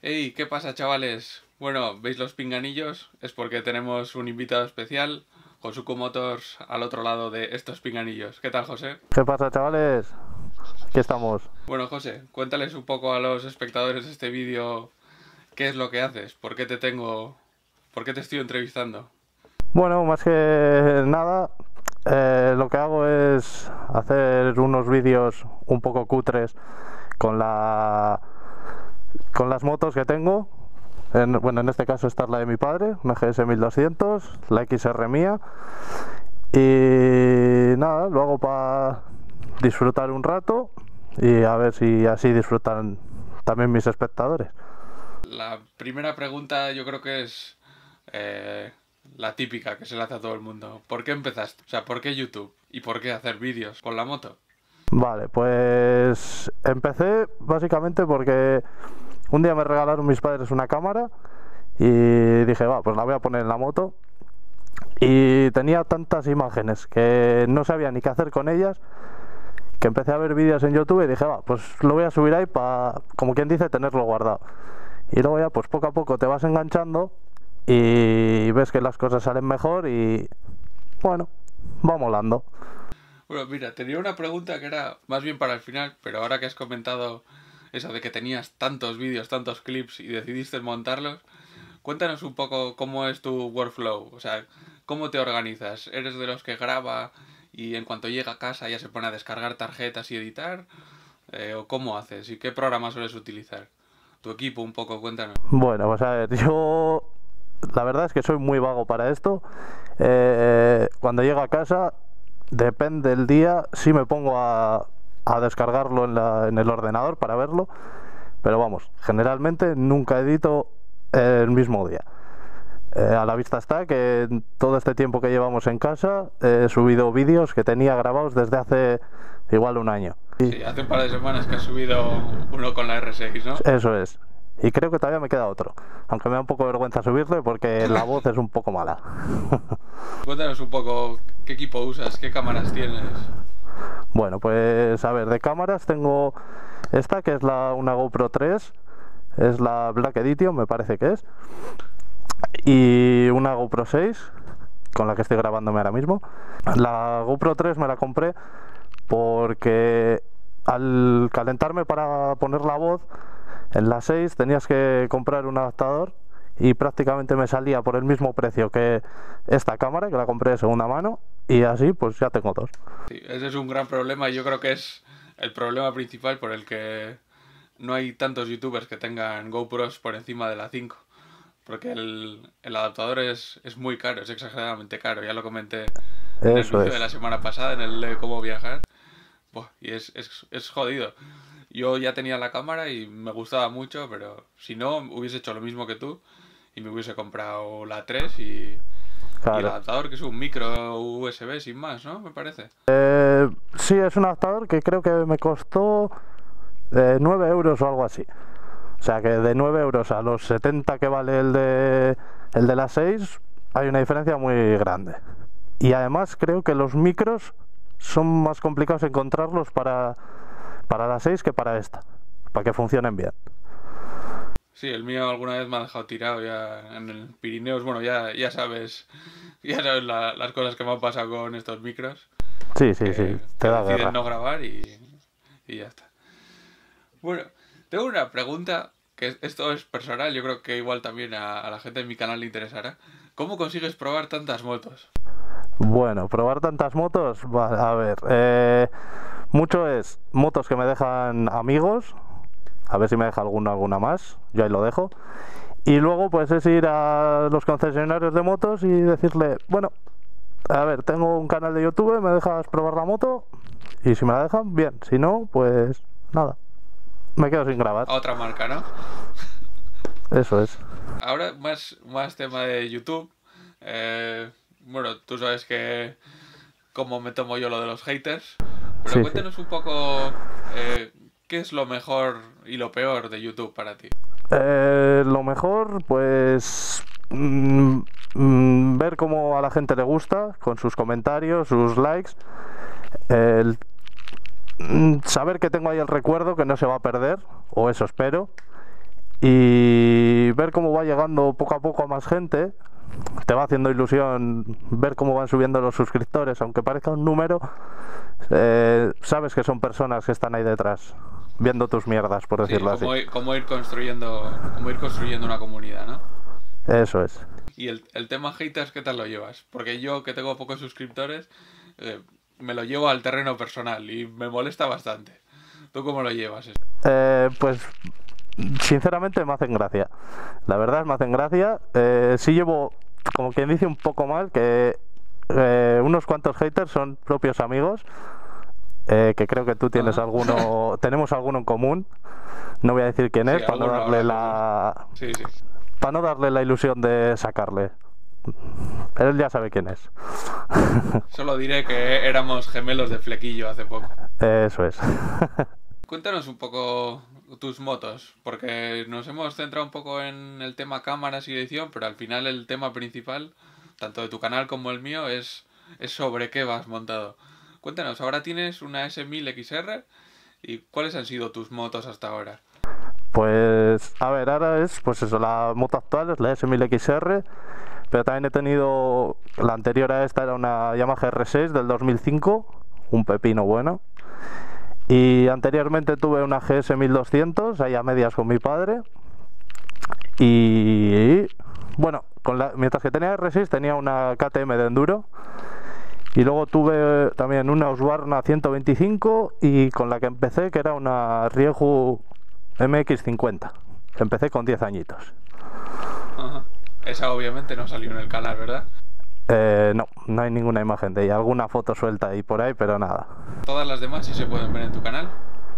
Hey, ¿qué pasa, chavales? Bueno, ¿veis los pinganillos? Es porque tenemos un invitado especial, Josuco Motors, al otro lado de estos pinganillos. ¿Qué tal, José? ¿Qué pasa, chavales? Aquí estamos. Bueno, José, cuéntales un poco a los espectadores de este vídeo qué es lo que haces, por qué te estoy entrevistando. Bueno, más que nada, lo que hago es hacer unos vídeos un poco cutres con con las motos que tengo. Bueno, en este caso esta es la de mi padre, una GS 1200, la XR mía. Y nada, lo hago para disfrutar un rato y a ver si así disfrutan también mis espectadores. La primera pregunta yo creo que es la típica que se le hace a todo el mundo. ¿Por qué empezaste? O sea, ¿por qué YouTube? ¿Y por qué hacer vídeos con la moto? Vale, pues empecé básicamente porque un día me regalaron mis padres una cámara y dije, va, pues la voy a poner en la moto. Y tenía tantas imágenes que no sabía ni qué hacer con ellas, que empecé a ver vídeos en YouTube y dije, va, pues lo voy a subir ahí para, como quien dice, tenerlo guardado. Y luego ya, pues poco a poco te vas enganchando y ves que las cosas salen mejor y, bueno, va molando. Bueno, mira, tenía una pregunta que era más bien para el final, pero ahora que has comentado eso de que tenías tantos vídeos, tantos clips y decidiste montarlos, cuéntanos un poco cómo es tu workflow, o sea, cómo te organizas. ¿Eres de los que graba y en cuanto llega a casa ya se pone a descargar tarjetas y editar? ¿O cómo haces? ¿Y qué programa sueles utilizar? Tu equipo un poco, cuéntanos. Bueno, pues a ver, yo la verdad es que soy muy vago para esto. Cuando llego a casa, depende del día, sí me pongo a descargarlo en el ordenador para verlo, pero vamos, generalmente nunca edito el mismo día. A la vista está que en todo este tiempo que llevamos en casa he subido vídeos que tenía grabados desde hace igual un año. Sí, hace un par de semanas que has subido uno con la R6, ¿no? Eso es. Y creo que todavía me queda otro. Aunque me da un poco de vergüenza subirle porque la voz es un poco mala. Cuéntanos un poco qué equipo usas, qué cámaras tienes. Bueno, pues a ver, de cámaras tengo esta que es una GoPro 3. Es la Black Edition, me parece que es. Y una GoPro 6, con la que estoy grabándome ahora mismo. La GoPro 3 me la compré porque al calentarme para poner la voz, en la 6 tenías que comprar un adaptador y prácticamente me salía por el mismo precio que esta cámara, que la compré de segunda mano, y así pues ya tengo dos. Sí, ese es un gran problema y yo creo que es el problema principal por el que no hay tantos youtubers que tengan GoPros por encima de la 5. Porque el adaptador es muy caro, es exageradamente caro. Ya lo comenté en el Eso vídeo de la es. semana pasada, en el de cómo viajar. Buah, y es jodido. Yo ya tenía la cámara y me gustaba mucho, pero si no, hubiese hecho lo mismo que tú y me hubiese comprado la 3 y el Claro. adaptador, que es un micro USB sin más, ¿no? Me parece. Sí, es un adaptador que creo que me costó 9 euros o algo así. O sea que de 9 euros a los 70 que vale el de la 6 hay una diferencia muy grande. Y además creo que los micros son más complicados encontrarlos para la 6 que para esta, para que funcionen bien. Sí, el mío alguna vez me ha dejado tirado ya en el Pirineos. Bueno, ya sabes las cosas que me han pasado con estos micros, Sí, sí, sí, que te da deciden guerra. no grabar y ya está. Bueno, tengo una pregunta, que esto es personal, yo creo que igual también a la gente de mi canal le interesará. ¿Cómo consigues probar tantas motos? Bueno, probar tantas motos, a ver, mucho es motos que me dejan amigos, a ver si me deja alguna más, yo ahí lo dejo. Y luego pues es ir a los concesionarios de motos y decirle, bueno, a ver, tengo un canal de YouTube, ¿me dejas probar la moto? Y si me la dejan, bien, si no, pues nada, me quedo sin grabar, A otra marca, ¿no? eso es. Ahora más tema de YouTube. Bueno, tú sabes que cómo me tomo yo lo de los haters. Pero Sí, sí. cuéntanos un poco qué es lo mejor y lo peor de YouTube para ti. Lo mejor, pues ver cómo a la gente le gusta, con sus comentarios, sus likes, el, saber que tengo ahí el recuerdo que no se va a perder, o eso espero, y ver cómo va llegando poco a poco a más gente. Te va haciendo ilusión ver cómo van subiendo los suscriptores, aunque parezca un número, sabes que son personas que están ahí detrás viendo tus mierdas, por decirlo así. Como ir construyendo una comunidad, ¿no? Eso es. Y el tema haters, ¿qué tal lo llevas? Porque yo, que tengo pocos suscriptores, me lo llevo al terreno personal y me molesta bastante. ¿Tú cómo lo llevas eso? Pues sinceramente me hacen gracia. La verdad me hacen gracia. Sí llevo, como quien dice, un poco mal, que unos cuantos haters son propios amigos, que creo que tú tienes alguno, tenemos alguno en común. No voy a decir quién es, para no darle para no darle la ilusión de sacarle. Pero él ya sabe quién es. Solo diré que éramos gemelos de flequillo hace poco. Eso es. Cuéntanos un poco tus motos, porque nos hemos centrado un poco en el tema cámaras y edición, pero al final el tema principal, tanto de tu canal como el mío, es sobre qué vas montado. Cuéntanos, ahora tienes una S1000XR, ¿y cuáles han sido tus motos hasta ahora? Pues, a ver, ahora es, pues eso, la moto actual es la S1000XR, pero también he tenido, la anterior a esta era una Yamaha R6 del 2005, un pepino bueno. Y anteriormente tuve una GS 1200, ahí a medias con mi padre. Y bueno, mientras que tenía R6 tenía una KTM de enduro. Y luego tuve también una Husqvarna 125 y con la que empecé, que era una Ryohei MX50. Empecé con 10 añitos. Ajá. Esa obviamente no salió en el canal, ¿verdad? No hay ninguna imagen de ella, alguna foto suelta ahí por ahí, pero nada. ¿Todas las demás sí se pueden ver en tu canal?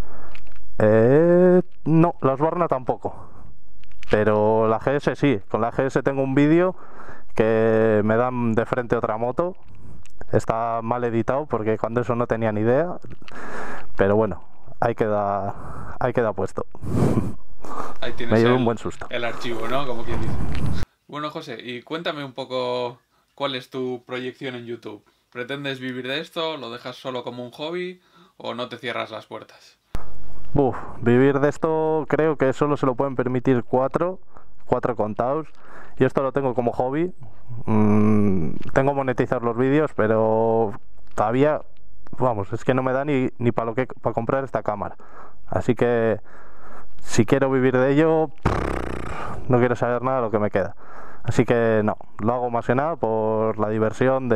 No, la Husqvarna tampoco. Pero la GS sí, con la GS tengo un vídeo que me dan de frente otra moto. Está mal editado porque cuando eso no tenía ni idea. Pero bueno, ahí queda puesto. Ahí tienes me llevé un buen susto. El archivo, ¿no? Como quien dice. Bueno, José, y cuéntame un poco cuál es tu proyección en YouTube. ¿Pretendes vivir de esto? ¿Lo dejas solo como un hobby? ¿O no te cierras las puertas? Vivir de esto creo que solo se lo pueden permitir cuatro contados. Y esto lo tengo como hobby. Tengo monetizar los vídeos, pero todavía, vamos, es que no me da ni para comprar esta cámara. Así que si quiero vivir de ello, no quiero saber nada de lo que me queda. Así que no, lo hago más que nada por la diversión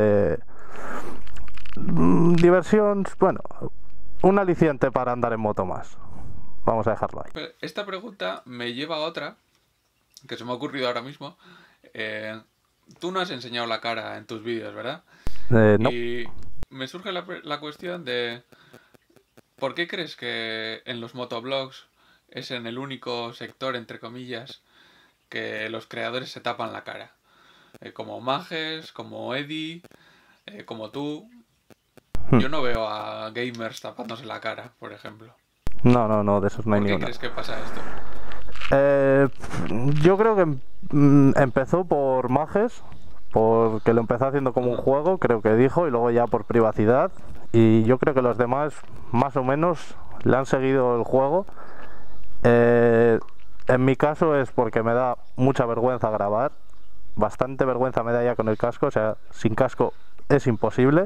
bueno, un aliciente para andar en moto más. Vamos a dejarlo ahí. Esta pregunta me lleva a otra que se me ha ocurrido ahora mismo. Tú no has enseñado la cara en tus vídeos, ¿verdad? No. Y me surge la cuestión de ¿por qué crees que en los motoblogs es en el único sector, entre comillas, que los creadores se tapan la cara? Como Majes, como Eddie, como tú. Yo no veo a gamers tapándose la cara, por ejemplo. No, de esos no hay ni una. ¿Por qué crees que pasa esto? Yo creo que empezó por Majes, porque lo empezó haciendo como un juego, creo que dijo, y luego ya por privacidad. Y yo creo que los demás, más o menos, le han seguido el juego. En mi caso es porque me da mucha vergüenza grabar, bastante vergüenza me da ya con el casco, o sea, sin casco es imposible.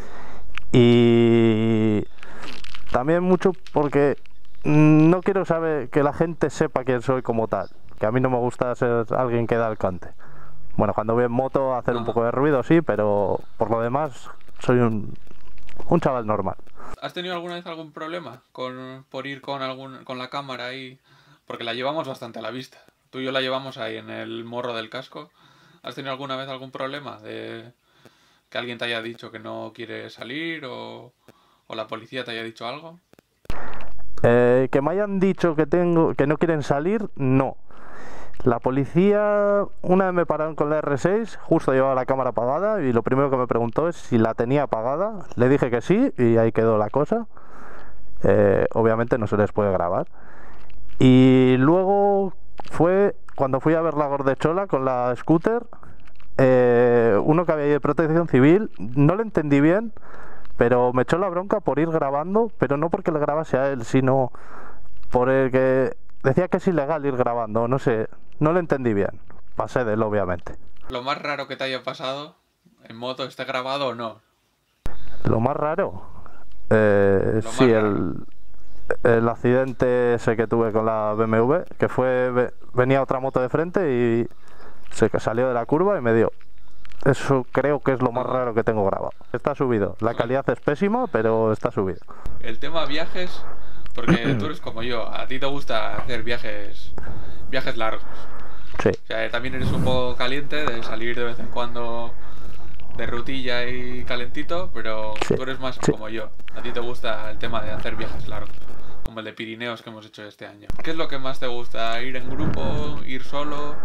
Y también mucho porque no quiero saber que la gente sepa quién soy como tal, que a mí no me gusta ser alguien que da el cante. Bueno, cuando voy en moto a hacer un poco de ruido sí, pero por lo demás soy un chaval normal. ¿Has tenido alguna vez algún problema por ir con la cámara ahí? Porque la llevamos bastante a la vista. Tú y yo la llevamos ahí en el morro del casco. ¿Has tenido alguna vez algún problema de que alguien te haya dicho que no quiere salir o la policía te haya dicho algo? Que me hayan dicho que no quieren salir, no. La policía, una vez me pararon con la R6, justo llevaba la cámara apagada y lo primero que me preguntó es si la tenía apagada. Le dije que sí y ahí quedó la cosa. Obviamente no se les puede grabar. Y luego fue cuando fui a ver la Gordechola con la scooter, uno que había ido de protección civil, no lo entendí bien, pero me echó la bronca por ir grabando, pero no porque le grabase a él, sino por el que decía que es ilegal ir grabando, no sé, no lo entendí bien. Pasé de él, obviamente. Lo más raro que te haya pasado en moto, ¿esté grabado o no? Lo más raro, Lo sí, más raro. el accidente ese que tuve con la BMW, que venía otra moto de frente y se salió de la curva y me dio. Eso creo que es lo más Ajá. raro que tengo grabado. Está subido, la calidad es pésima, pero está subido. El tema viajes, porque tú eres como yo, a ti te gusta hacer viajes largos. Sí, O sea, también eres un poco caliente de salir de vez en cuando de rutilla y calentito, pero sí, tú eres más sí. como yo. A ti te gusta el tema de hacer viajes largos, como el de Pirineos que hemos hecho este año. ¿Qué es lo que más te gusta? ¿Ir en grupo? ¿Ir solo?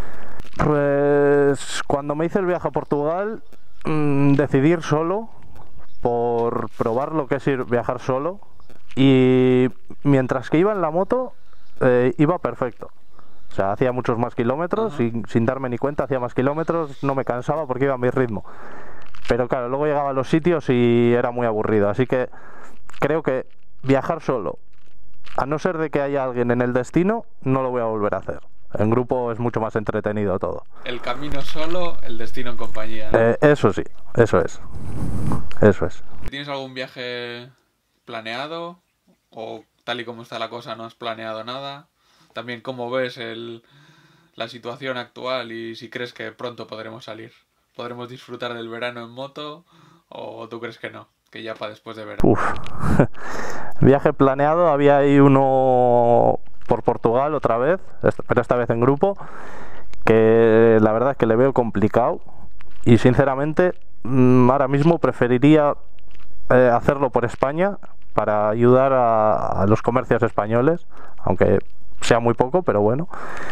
Pues cuando me hice el viaje a Portugal, decidí ir solo por probar lo que es viajar solo. Y mientras que iba en la moto, iba perfecto. O sea, hacía muchos más kilómetros, Ajá. sin darme ni cuenta, hacía más kilómetros, no me cansaba porque iba a mi ritmo. Pero claro, luego llegaba a los sitios y era muy aburrido. Así que creo que viajar solo, a no ser de que haya alguien en el destino, no lo voy a volver a hacer. En grupo es mucho más entretenido todo. El camino solo, el destino en compañía, ¿no? Eso sí, eso es. Eso es. ¿Tienes algún viaje planeado? ¿O tal y como está la cosa no has planeado nada? También cómo ves la situación actual y si crees que pronto podremos salir. ¿Podremos disfrutar del verano en moto? ¿O tú crees que no? Que ya para después de verano. Uf. Viaje planeado, había ahí uno por Portugal otra vez, pero esta vez en grupo, que la verdad es que le veo complicado y sinceramente ahora mismo preferiría hacerlo por España para ayudar a los comercios españoles, aunque sea muy poco, pero bueno.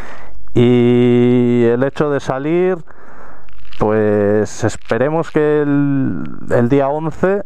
Y el hecho de salir, pues esperemos que el día 11,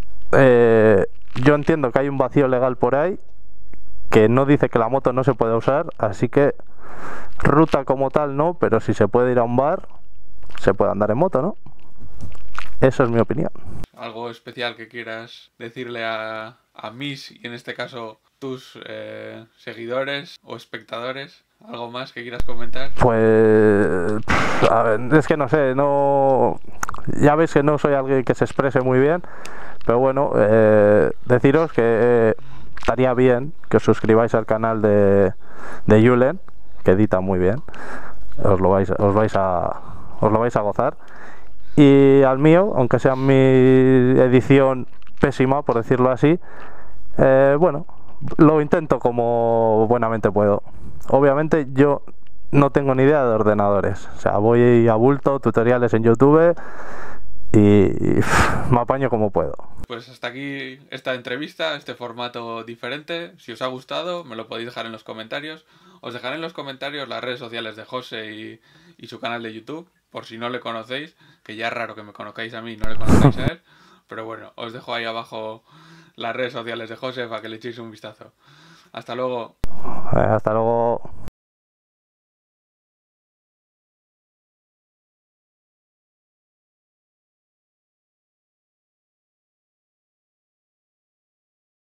yo entiendo que hay un vacío legal por ahí que no dice que la moto no se puede usar, así que ruta como tal no, pero si se puede ir a un bar, se puede andar en moto, ¿no? Eso es mi opinión. ¿Algo especial que quieras decirle a mis, y en este caso tus seguidores o espectadores? ¿Algo más que quieras comentar? Pues a ver, es que no sé, no, ya veis que no soy alguien que se exprese muy bien, pero bueno, deciros que estaría bien que os suscribáis al canal de Julen, que edita muy bien, os lo vais a gozar, y al mío, aunque sea mi edición pésima, por decirlo así, bueno, lo intento como buenamente puedo. Obviamente yo no tengo ni idea de ordenadores, o sea, voy a bulto, tutoriales en YouTube y me apaño como puedo. Pues hasta aquí esta entrevista, este formato diferente. Si os ha gustado, me lo podéis dejar en los comentarios. Os dejaré en los comentarios las redes sociales de José y su canal de YouTube, por si no le conocéis, que ya es raro que me conozcáis a mí y no le conozcáis a él. Pero bueno, os dejo ahí abajo las redes sociales de José para que le echéis un vistazo. Hasta luego. Hasta luego.